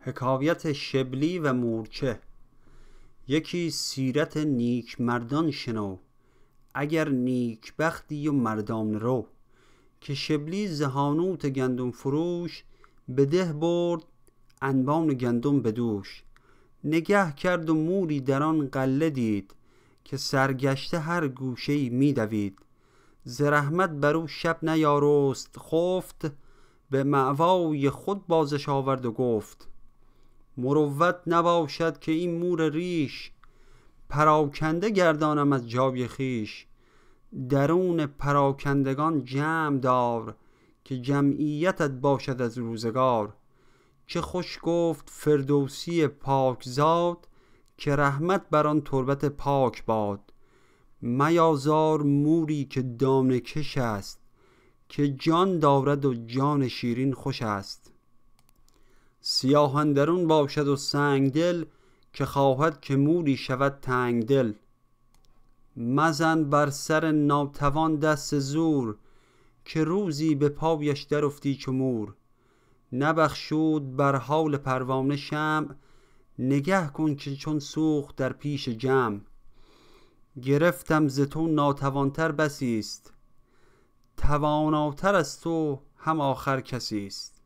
حکایت شبلی و مورچه. یکی سیرت نیک مردان شنو، اگر نیک بختی و مردان رو. که شبلی زهانوت گندم فروش، به ده برد انبان گندم بدوش. نگه کرد و موری در آن غله دید، که سرگشته هر گوشه‌ای می دوید. ز رحمت برو شب نیارست خفت، به مأوای خود بازش آورد و گفت: مروت نباشد که این مور ریش، پراکنده گردانم از جای خیش. درون پراکندگان جمع دار، که جمعیتت باشد از روزگار. چه خوش گفت فردوسی پاکزاد، که رحمت بر آن تربت پاک باد. میازار موری که دانه کش است، که جان دارد و جان شیرین خوش است. سیاه اندرون باشد و سنگ دل، که خواهد که موری شود تنگ دل. مزن بر سر ناتوان دست زور، که روزی به پایش در افتی چو مور. نبخشود بر حال پروانه شمع، نگه کن که چون سوخت در پیش جمع. گرفتم ز تو ناتوانتر بسی است، تواناتر از تو هم آخر کسی است.